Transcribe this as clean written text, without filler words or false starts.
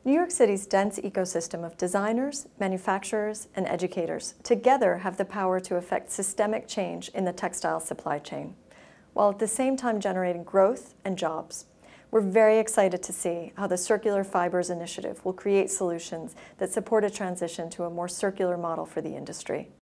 New York City's dense ecosystem of designers, manufacturers, and educators together have the power to affect systemic change in the textile supply chain, while at the same time generating growth and jobs. We're very excited to see how the Circular Fibres Initiative will create solutions that support a transition to a more circular model for the industry.